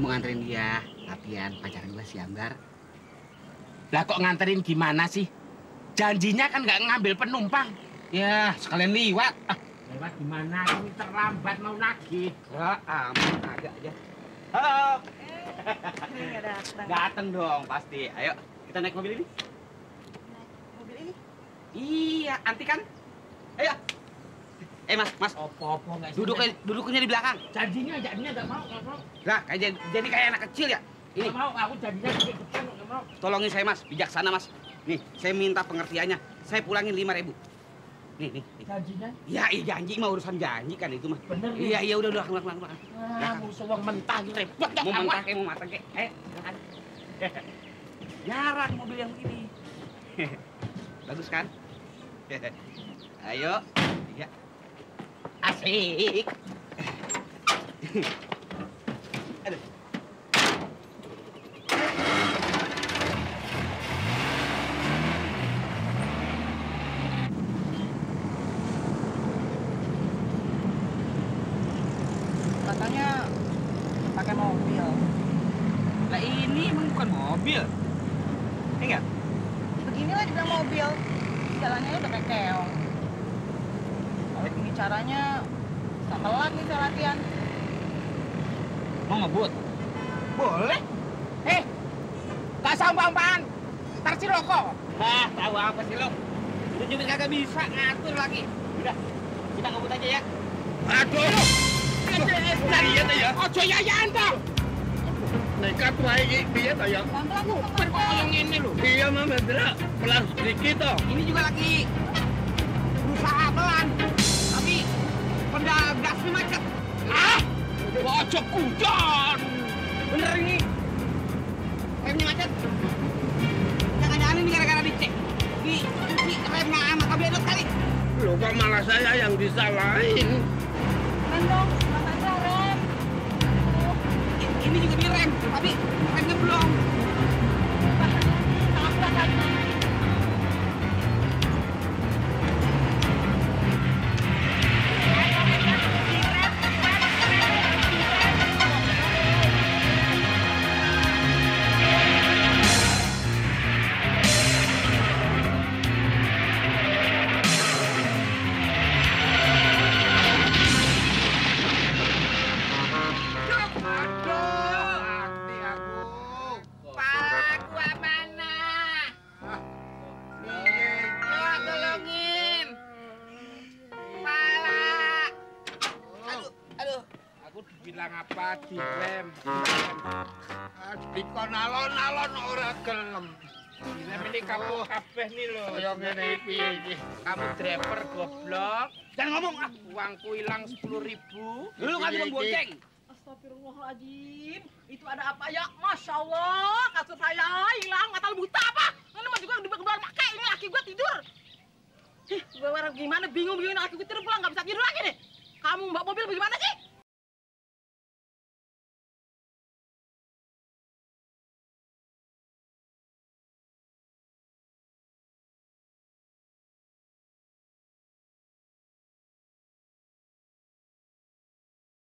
mau nganterin dia latihan pacaran gue si Ambar. Lah kok nganterin gimana sih? Janjinya kan nggak ngambil penumpang. Ya, sekalian liwat. Lewat gimana? Ini terlambat mau nagih. Ya, aman agak aja. Halo. Ini nggak datang. Dateng dong pasti. Ayo, kita naik mobil ini. Naik mobil ini? Iya, anti kan? Ayo. Mas. Opo-opo nggak sih? Duduknya di belakang. Janjinya nggak mau. Lah, jadi kayak anak kecil ya? Ini. Nggak mau, aku janjinya di depan nggak mau. Tolongin saya, Mas. Bijaksana, Mas. Nih, saya minta pengertiannya. Saya pulangin 5.000. Nih. Janjinya? Ya, janji mah urusan janji kan itu mah. Bener nih. Iya, udah pulang. Musuh wong mentah gitu repot dah. Mau matang ke. Ayo, silakan. Jarang mobil yang begini. Bagus kan? Ayo. Iya. Asik. Aduh. Katanya pakai mobil. Lah ini emang bukan mobil. Ingat? Beginilah dibilang mobil. Jalannya udah kayak keong. Kalau begini caranya, bisa telat nih saya latihan. Mau ngebut? Boleh. Gak sampah-sampahan. Ntar si rokok. Tahu apa sih lo? Udah nyupir kagak bisa ngatur lagi. Udah, kita ngebut aja ya. Aduh. Iya tuh ya. Ojo yayaan toh. Nekat wae piye ta ya? Pelan-pelan tuh, Kan kok yang ini lho. Iya mah Mendra, pelan sedikit toh. Ini juga lagi berusaha pelan, tapi pedal gasnya macet. Ojo kudan. Bener ini. Remnya macet. Jangan-jangan ini gara-gara dicek. Di remnya sama kabel kali. Loh kok malah saya yang disalahin? Rem dong, matanya rem. Ini juga direm, tapi remnya belum. Sangat pelan. Hati aku. Pak, gua mana? Yo, tolongin. Pala. Aduh. Aku dibilang apa? Direm. Dikon alon-alon ora gelem. Direm ini kamu kabeh nih lho. Kaya ngene piye iki? Kamu driver goblok. Jangan ngomong. Uangku hilang 10.000. Lu kan belum bonceng. Astagfirullahaladzim, itu ada apa ya? Masya Allah, kasur saya hilang, mata lu buta apa? Ini mah juga keluar pakai, ini laki gue tidur. Gue gimana, bingung laki gue tidur pulang, nggak bisa tidur lagi nih. Kamu mbak mobil bagaimana sih?